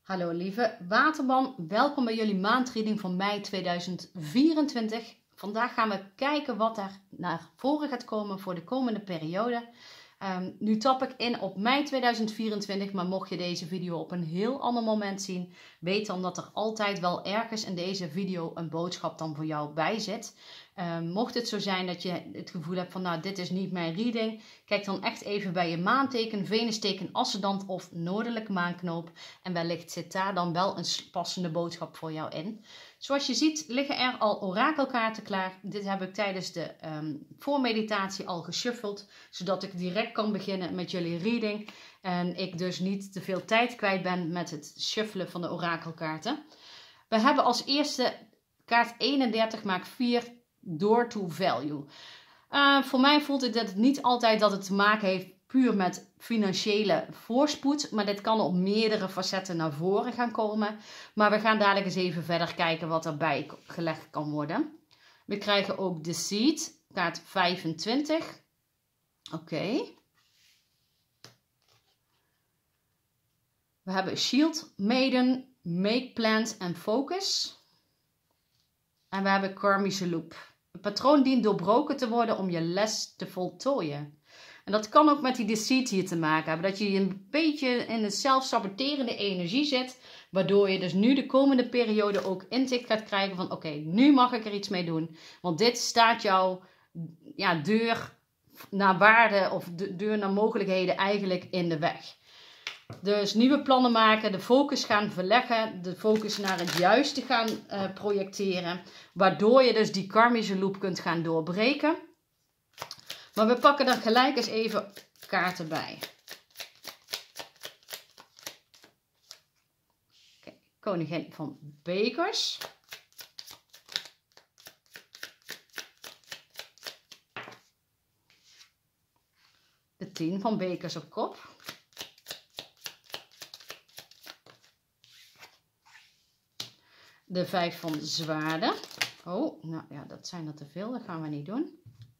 Hallo lieve waterman, welkom bij jullie maandreading van mei 2024. Vandaag gaan we kijken wat er naar voren gaat komen voor de komende periode. Nu tap ik in op mei 2024, maar mocht je deze video op een heel ander moment zien, weet dan dat er altijd wel ergens in deze video een boodschap dan voor jou bij zit. Mocht het zo zijn dat je het gevoel hebt van nou dit is niet mijn reading, kijk dan echt even bij je maanteken, venusteken, ascendant of noordelijke maanknoop en wellicht zit daar dan wel een passende boodschap voor jou in. Zoals je ziet liggen er al orakelkaarten klaar. Dit heb ik tijdens de voormeditatie al geshuffeld, zodat ik direct kan beginnen met jullie reading en ik dus niet te veel tijd kwijt ben met het shuffelen van de orakelkaarten. We hebben als eerste kaart 31, maak 4 door to value. Voor mij voelt het dat niet altijd dat het te maken heeft puur met financiële voorspoed, maar dit kan op meerdere facetten naar voren gaan komen. Maar we gaan dadelijk eens even verder kijken wat erbij gelegd kan worden. We krijgen ook de Seed, kaart 25. Oké. We hebben Shield, Maiden, Make Plans en Focus. En we hebben Karmische Loop. Het patroon dient doorbroken te worden om je les te voltooien. En dat kan ook met die deceit hier te maken hebben. Dat je een beetje in een zelfsaboterende energie zit. Waardoor je dus nu de komende periode ook inzicht gaat krijgen van oké, nu mag ik er iets mee doen. Want dit staat jouw deur naar waarde of de deur naar mogelijkheden eigenlijk in de weg. Dus nieuwe plannen maken, de focus gaan verleggen, de focus naar het juiste gaan projecteren. Waardoor je dus die karmische loop kunt gaan doorbreken. Maar we pakken er gelijk eens even kaarten bij. Okay, koningin van bekers. De 10 van bekers op kop. De 5 van zwaarden. Oh, nou ja, dat zijn er te veel. Dat gaan we niet doen.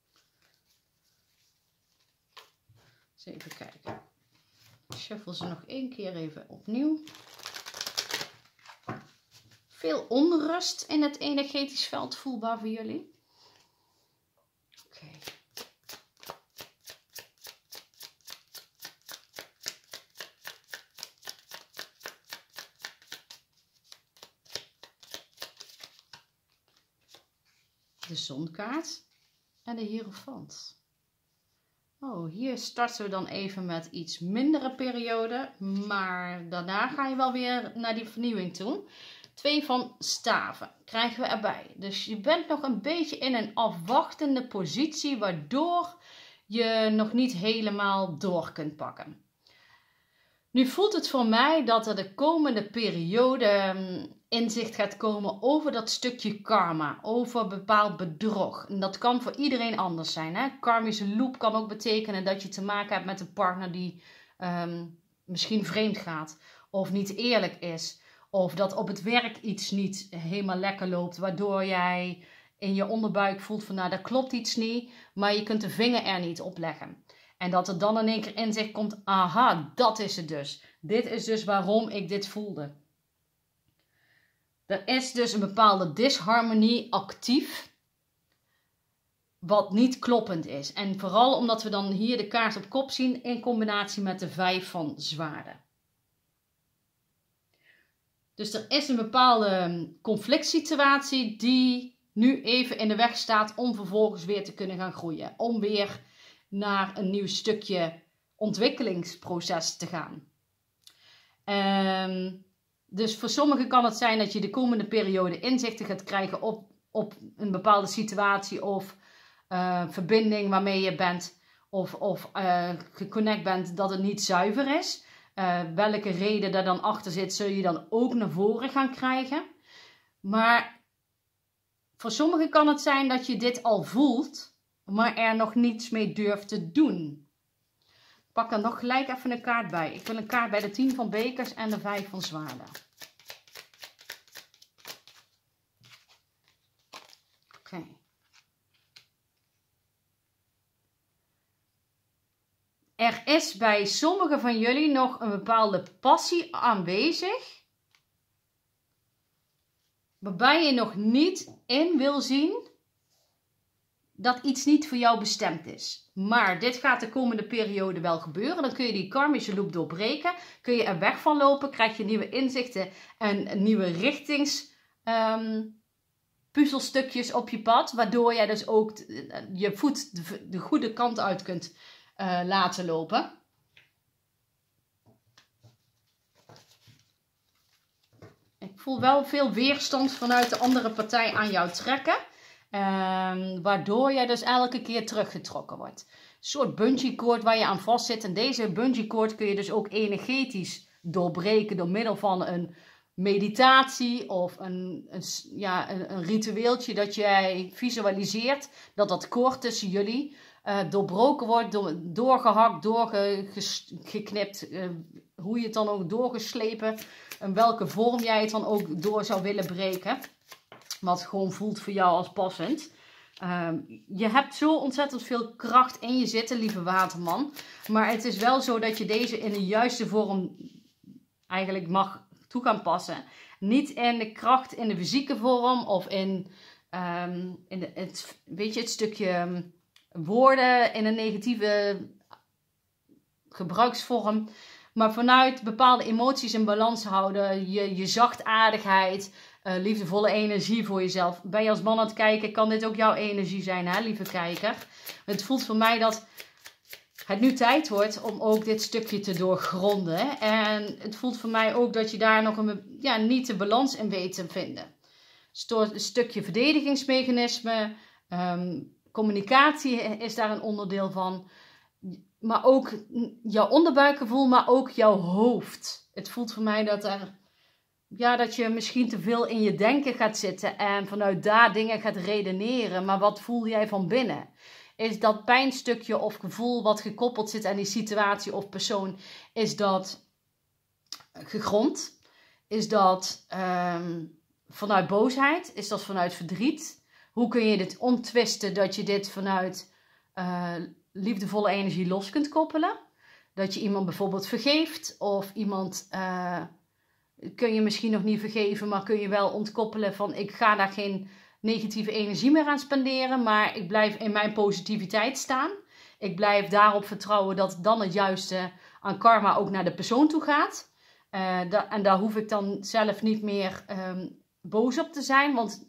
Eens even kijken. Shuffle ze nog 1 keer even opnieuw. Veel onrust in het energetisch veld voelbaar voor jullie. Oké. De zonkaart en de hierophant. Oh, hier starten we dan even met iets mindere periode, maar daarna ga je wel weer naar die vernieuwing toe. 2 van staven krijgen we erbij. Dus je bent nog een beetje in een afwachtende positie, waardoor je nog niet helemaal door kunt pakken. Nu voelt het voor mij dat er de komende periode inzicht gaat komen over dat stukje karma, over bepaald bedrog. En dat kan voor iedereen anders zijn. Hè? Karmische loop kan ook betekenen dat je te maken hebt met een partner die misschien vreemd gaat of niet eerlijk is. Of dat op het werk iets niet helemaal lekker loopt, waardoor jij in je onderbuik voelt van nou, dat klopt iets niet, maar je kunt de vinger er niet op leggen. En dat er dan in één keer inzicht komt, aha, dat is het dus. Dit is dus waarom ik dit voelde. Er is dus een bepaalde disharmonie actief, wat niet kloppend is. En vooral omdat we dan hier de kaart op kop zien in combinatie met de 5 van zwaarden. Dus er is een bepaalde conflict situatie die nu even in de weg staat om vervolgens weer te kunnen gaan groeien. Om weer naar een nieuw stukje ontwikkelingsproces te gaan. Dus voor sommigen kan het zijn dat je de komende periode inzichten gaat krijgen op een bepaalde situatie of verbinding waarmee je bent of geconnect bent dat het niet zuiver is. Welke reden daar dan achter zit, zul je dan ook naar voren gaan krijgen. Maar voor sommigen kan het zijn dat je dit al voelt, maar er nog niets mee durft te doen. Pak er nog gelijk even een kaart bij. Ik wil een kaart bij de 10 van bekers en de 5 van zwaarden. Oké. Er is bij sommigen van jullie nog een bepaalde passie aanwezig waarbij je nog niet in wil zien dat iets niet voor jou bestemd is. Maar dit gaat de komende periode wel gebeuren. Dan kun je die karmische loop doorbreken. Kun je er weg van lopen. Krijg je nieuwe inzichten en nieuwe puzzelstukjes op je pad. Waardoor jij dus ook je voet de goede kant uit kunt laten lopen. Ik voel wel veel weerstand vanuit de andere partij aan jou trekken. Waardoor jij dus elke keer teruggetrokken wordt. Een soort bungee cord waar je aan vast zit. En deze bungee cord kun je dus ook energetisch doorbreken door middel van een meditatie of een ritueeltje dat jij visualiseert. Dat koord tussen jullie doorbroken wordt, doorgehakt, doorgeknipt. Hoe je het dan ook doorgeslepen. En welke vorm jij het dan ook door zou willen breken. Wat gewoon voelt voor jou als passend. Je hebt zo ontzettend veel kracht in je zitten, lieve waterman. Maar het is wel zo dat je deze in de juiste vorm eigenlijk mag toe gaan passen. Niet in de kracht in de fysieke vorm of in het stukje woorden in een negatieve gebruiksvorm. Maar vanuit bepaalde emoties in balans houden. Je zachtaardigheid. Liefdevolle energie voor jezelf. Ben je als man aan het kijken, kan dit ook jouw energie zijn, hè, lieve kijker? Het voelt voor mij dat het nu tijd wordt om ook dit stukje te doorgronden. En het voelt voor mij ook dat je daar nog niet de balans in weet te vinden. Een stukje verdedigingsmechanisme, communicatie is daar een onderdeel van. Maar ook jouw onderbuikgevoel, maar ook jouw hoofd. Het voelt voor mij dat je misschien te veel in je denken gaat zitten en vanuit daar dingen gaat redeneren. Maar wat voel jij van binnen? Is dat pijnstukje of gevoel wat gekoppeld zit aan die situatie of persoon, is dat gegrond? Is dat vanuit boosheid? Is dat vanuit verdriet? Hoe kun je dit omtwisten dat je dit vanuit liefdevolle energie los kunt koppelen? Dat je iemand bijvoorbeeld vergeeft of iemand kun je misschien nog niet vergeven, maar kun je wel ontkoppelen van ik ga daar geen negatieve energie meer aan spenderen, maar ik blijf in mijn positiviteit staan. Ik blijf daarop vertrouwen dat dan het juiste aan karma ook naar de persoon toe gaat. En daar hoef ik dan zelf niet meer boos op te zijn, want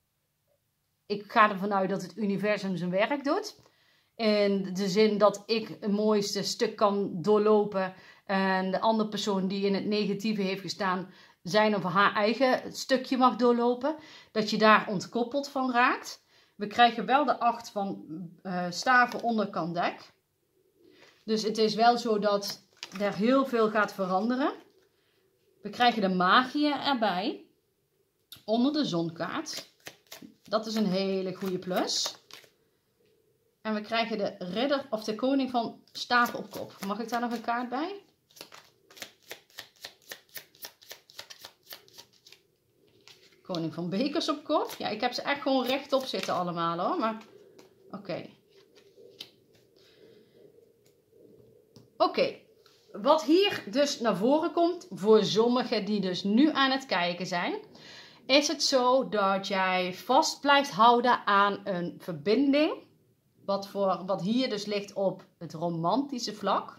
ik ga ervan uit dat het universum zijn werk doet. In de zin dat ik het mooiste stuk kan doorlopen en de andere persoon die in het negatieve heeft gestaan zijn of haar eigen stukje mag doorlopen. Dat je daar ontkoppeld van raakt. We krijgen wel de 8 van staven onderkant dek. Dus het is wel zo dat er heel veel gaat veranderen. We krijgen de magie erbij. Onder de zonkaart. Dat is een hele goede plus. En we krijgen de ridder of de koning van staven op kop. Mag ik daar nog een kaart bij? Koning van bekers op kop. Ja, ik heb ze echt gewoon rechtop zitten allemaal hoor. Maar oké. Oké. Wat hier dus naar voren komt voor sommigen die dus nu aan het kijken zijn. Is het zo dat jij vast blijft houden aan een verbinding. Wat hier dus ligt op het romantische vlak.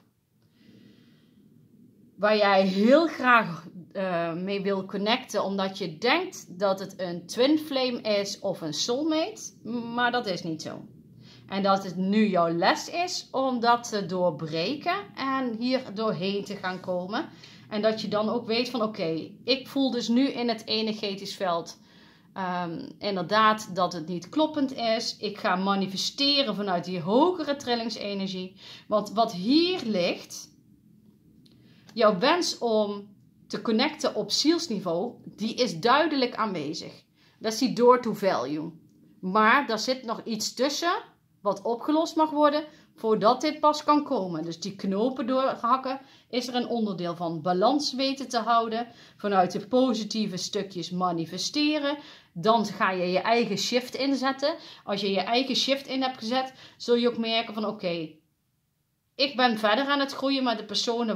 Waar jij heel graag mee wil connecten. Omdat je denkt dat het een twin flame is of een soulmate. Maar dat is niet zo. En dat het nu jouw les is om dat te doorbreken. En hier doorheen te gaan komen. En dat je dan ook weet van oké, ik voel dus nu in het energetisch veld. Inderdaad dat het niet kloppend is. Ik ga manifesteren vanuit die hogere trillingsenergie. Want wat hier ligt, jouw wens om te connecten op zielsniveau, die is duidelijk aanwezig. Dat is die door to value. Maar daar zit nog iets tussen wat opgelost mag worden voordat dit pas kan komen. Dus die knopen doorhakken is er een onderdeel van. Balans weten te houden. Vanuit de positieve stukjes manifesteren. Dan ga je je eigen shift inzetten. Als je je eigen shift in hebt gezet, zul je ook merken van oké, ik ben verder aan het groeien met de personen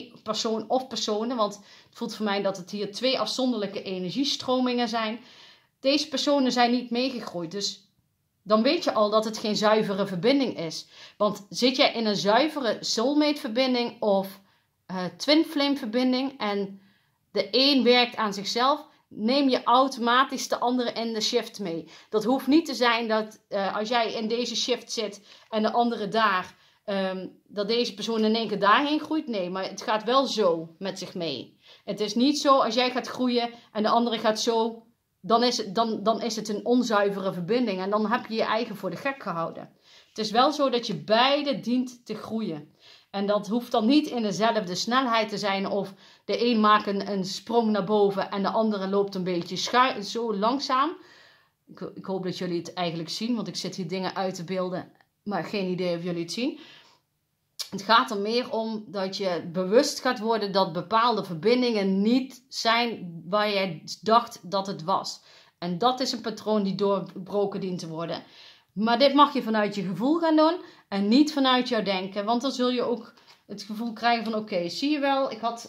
personen, want het voelt voor mij dat het hier 2 afzonderlijke energiestromingen zijn. Deze personen zijn niet meegegroeid, dus dan weet je al dat het geen zuivere verbinding is. Want zit jij in een zuivere soulmate verbinding of twin flame verbinding en de een werkt aan zichzelf, neem je automatisch de andere in de shift mee. Dat hoeft niet te zijn dat als jij in deze shift zit en de andere daar, dat deze persoon in één keer daarheen groeit. Nee, maar het gaat wel zo met zich mee. Het is niet zo als jij gaat groeien en de andere gaat zo, dan is het een onzuivere verbinding. En dan heb je je eigen voor de gek gehouden. Het is wel zo dat je beide dient te groeien. En dat hoeft dan niet in dezelfde snelheid te zijn of de een maakt een sprong naar boven en de andere loopt een beetje zo langzaam. Ik hoop dat jullie het eigenlijk zien, want ik zit hier dingen uit te beelden, maar geen idee of jullie het zien. Het gaat er meer om dat je bewust gaat worden dat bepaalde verbindingen niet zijn waar jij dacht dat het was. En dat is een patroon die doorbroken dient te worden. Maar dit mag je vanuit je gevoel gaan doen en niet vanuit jouw denken. Want dan zul je ook het gevoel krijgen van oké, zie je wel,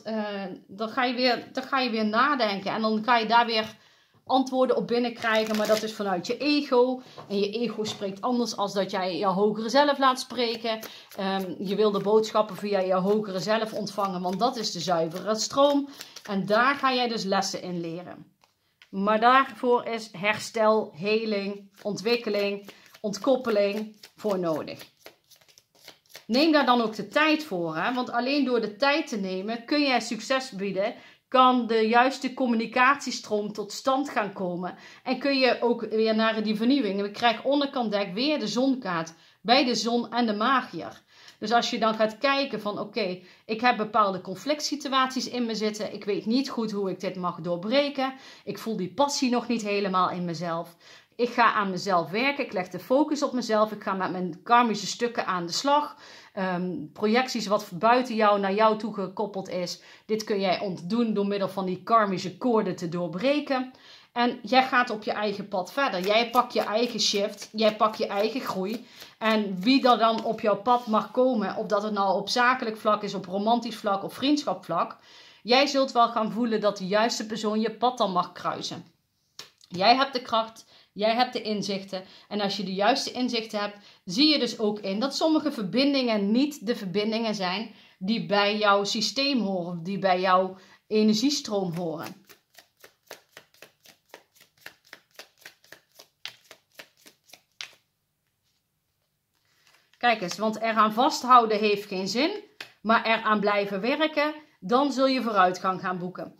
dan ga je weer nadenken. En dan ga je daar weer antwoorden op binnenkrijgen. Maar dat is vanuit je ego. En je ego spreekt anders als dat jij je hogere zelf laat spreken. Je wil de boodschappen via je hogere zelf ontvangen. Want dat is de zuivere stroom. En daar ga jij dus lessen in leren. Maar daarvoor is herstel, heling, ontwikkeling, ontkoppeling voor nodig. Neem daar dan ook de tijd voor. Hè? Want alleen door de tijd te nemen kun jij succes bieden. Kan de juiste communicatiestroom tot stand gaan komen. En kun je ook weer naar die vernieuwing. En we krijgen onderkant dek weer de zonkaart. Bij de zon en de magier. Dus als je dan gaat kijken van oké, ik heb bepaalde conflict situaties in me zitten. Ik weet niet goed hoe ik dit mag doorbreken. Ik voel die passie nog niet helemaal in mezelf. Ik ga aan mezelf werken. Ik leg de focus op mezelf. Ik ga met mijn karmische stukken aan de slag. Projecties wat buiten jou naar jou toe gekoppeld is. Dit kun jij ontdoen door middel van die karmische koorden te doorbreken. En jij gaat op je eigen pad verder. Jij pakt je eigen shift. Jij pakt je eigen groei. En wie er dan op jouw pad mag komen. Of dat het nou op zakelijk vlak is, op romantisch vlak of vriendschapvlak. Jij zult wel gaan voelen dat de juiste persoon je pad dan mag kruisen. Jij hebt de kracht. Jij hebt de inzichten. En als je de juiste inzichten hebt, zie je dus ook in dat sommige verbindingen niet de verbindingen zijn die bij jouw systeem horen. Die bij jouw energiestroom horen. Kijk eens, want eraan vasthouden heeft geen zin. Maar eraan blijven werken, dan zul je vooruitgang gaan boeken.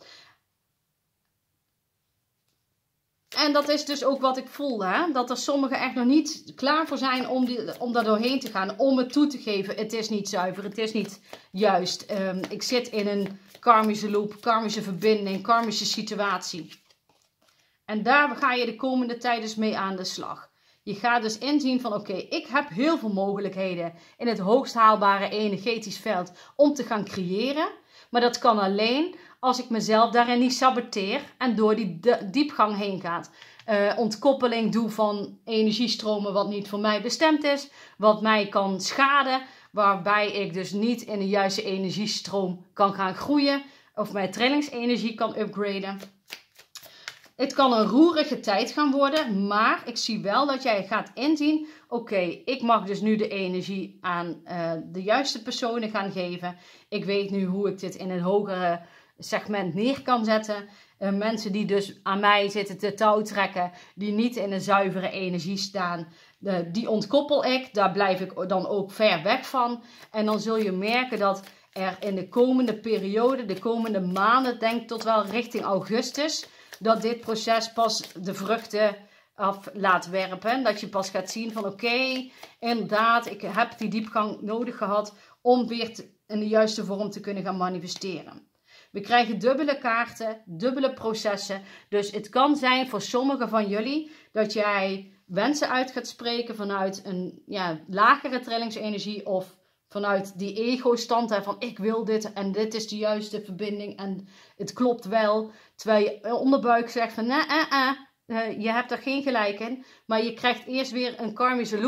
En dat is dus ook wat ik voelde. Hè? Dat er sommigen echt nog niet klaar voor zijn om daar doorheen te gaan. Om het toe te geven. Het is niet zuiver. Het is niet juist. Ik zit in een karmische loop. Karmische verbinding. Karmische situatie. En daar ga je de komende tijd dus mee aan de slag. Je gaat dus inzien van oké, ik heb heel veel mogelijkheden in het hoogst haalbare energetisch veld om te gaan creëren. Maar dat kan alleen als ik mezelf daarin niet saboteer en door die diepgang heen gaat. Ontkoppeling doe van energiestromen wat niet voor mij bestemd is. Wat mij kan schaden. Waarbij ik dus niet in de juiste energiestroom kan gaan groeien. Of mijn trillingsenergie kan upgraden. Het kan een roerige tijd gaan worden. Maar ik zie wel dat jij gaat inzien. Oké, ik mag dus nu de energie aan de juiste personen gaan geven. Ik weet nu hoe ik dit in een hogere segment neer kan zetten. Mensen die dus aan mij zitten te touw trekken. Die niet in een zuivere energie staan. Die ontkoppel ik. Daar blijf ik dan ook ver weg van. En dan zul je merken dat er in de komende periode. De komende maanden. Denk tot wel richting augustus. Dat dit proces pas de vruchten af laat werpen. Dat je pas gaat zien van oké, inderdaad, ik heb die diepgang nodig gehad om weer in de juiste vorm te kunnen gaan manifesteren. We krijgen dubbele kaarten, dubbele processen. Dus het kan zijn voor sommigen van jullie dat jij wensen uit gaat spreken vanuit een lagere trillingsenergie of vanuit die ego-stand van ik wil dit en dit is de juiste verbinding en het klopt wel. Terwijl je onderbuik zegt van je hebt er geen gelijk in. Maar je krijgt eerst weer een karmische loop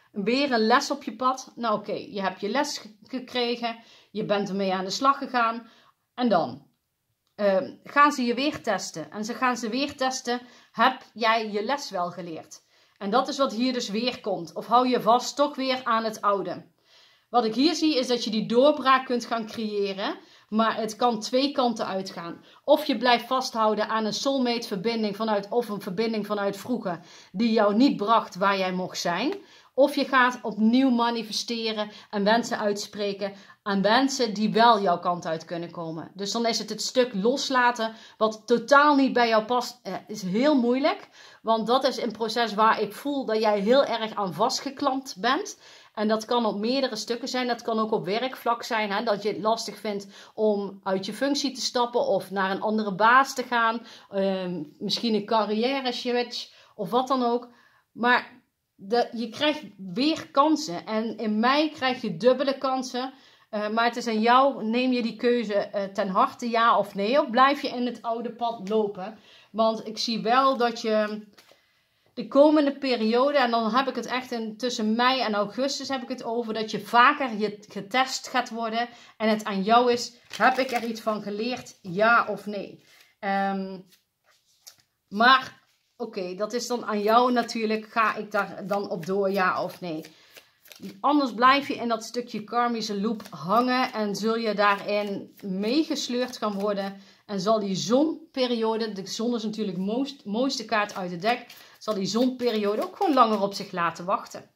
weer een les op je pad. Nou oké, je hebt je les gekregen. Je bent ermee aan de slag gegaan. En dan gaan ze je weer testen. En ze gaan ze weer testen. Heb jij je les wel geleerd? En dat is wat hier dus weer komt. Of hou je vast toch weer aan het oude. Wat ik hier zie is dat je die doorbraak kunt gaan creëren. Maar het kan twee kanten uitgaan. Of je blijft vasthouden aan een soulmate verbinding of een verbinding vanuit vroeger. Die jou niet bracht waar jij mocht zijn. Of je gaat opnieuw manifesteren en wensen uitspreken aan wensen die wel jouw kant uit kunnen komen. Dus dan is het stuk loslaten wat totaal niet bij jou past, is heel moeilijk. Want dat is een proces waar ik voel dat jij heel erg aan vastgeklampt bent. En dat kan op meerdere stukken zijn. Dat kan ook op werkvlak zijn. Hè? Dat je het lastig vindt om uit je functie te stappen of naar een andere baas te gaan. Misschien een carrière switch of wat dan ook. Maar je krijgt weer kansen. En in mei krijg je dubbele kansen. Maar het is aan jou. Neem je die keuze ten harte, ja of nee? Of blijf je in het oude pad lopen? Want ik zie wel dat je de komende periode, en dan heb ik het echt tussen mei en augustus heb ik het over, dat je vaker getest gaat worden. En het aan jou is, heb ik er iets van geleerd, ja of nee? Maar oké, dat is dan aan jou natuurlijk. Ga ik daar dan op door, ja of nee? Anders blijf je in dat stukje karmische loop hangen en zul je daarin meegesleurd gaan worden. En zal die zonperiode, de zon is natuurlijk de mooiste kaart uit het dek, zal die zonperiode ook gewoon langer op zich laten wachten.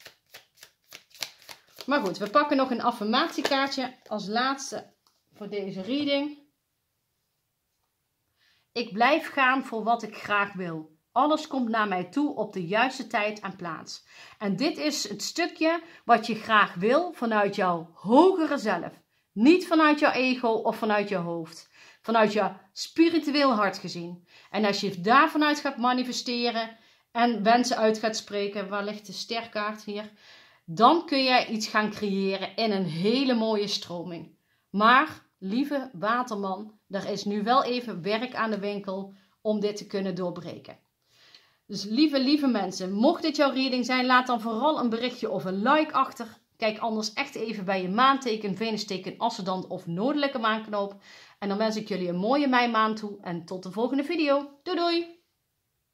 Maar goed, we pakken nog een affirmatiekaartje als laatste voor deze reading. Ik blijf gaan voor wat ik graag wil. Alles komt naar mij toe op de juiste tijd en plaats. En dit is het stukje wat je graag wil vanuit jouw hogere zelf. Niet vanuit jouw ego of vanuit je hoofd. Vanuit jouw spiritueel hart gezien. En als je daar vanuit gaat manifesteren en wensen uit gaat spreken, waar ligt de sterkaart hier? Dan kun jij iets gaan creëren in een hele mooie stroming. Maar, lieve waterman, er is nu wel even werk aan de winkel om dit te kunnen doorbreken. Dus lieve mensen, mocht dit jouw reading zijn, laat dan vooral een berichtje of een like achter. Kijk anders echt even bij je maanteken, venusteken, ascendant of noordelijke maanknoop. En dan wens ik jullie een mooie meimaand toe en tot de volgende video. Doei doei!